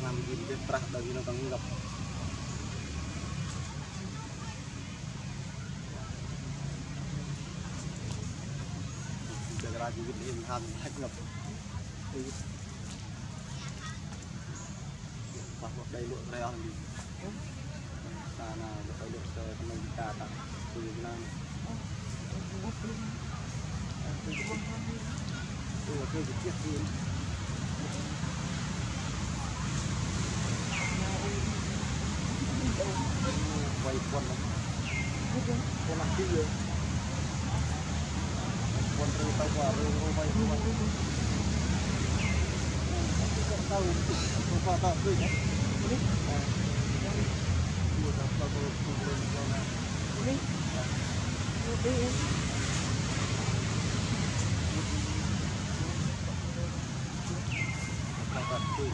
làm gì để trắc đời nó càng ngập ra chỉ biết em ham hết ngập hoặc đây lụa đây ăn đi ta nào đây lụa sờ mình ta tặng từ Việt Nam đây là cái chiếc gì quay quần con làm gì con rơi tao qua rơi quay quay tao qua tao cười nhé mua tao tao lên con này tao cười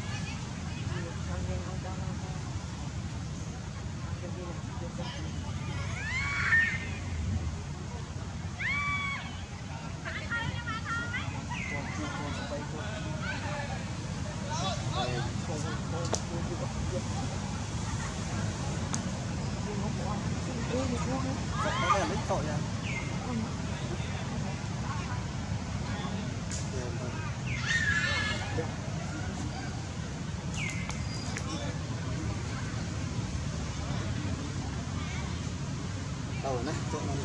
cái này lấy tội à tàu này chỗ này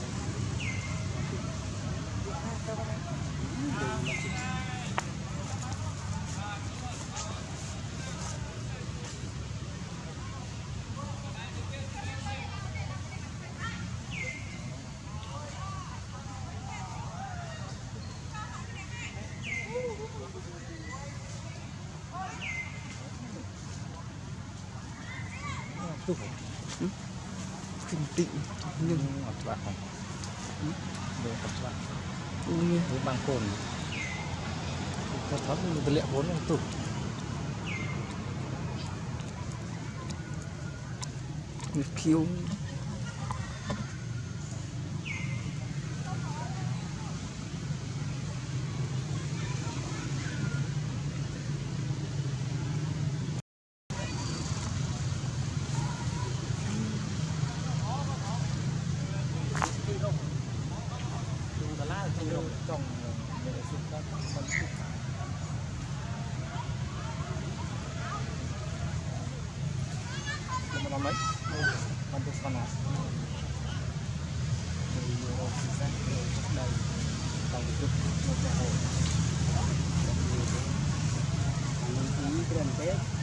kinh tịnh nhưng ngọt bạn không về ngọt bạn với bằng cồn có thoát một liệu 4 tủ khiêu trong để xịt ra con làm mấy con được con nào đây tàu được một cái hồ ý cái đèn tết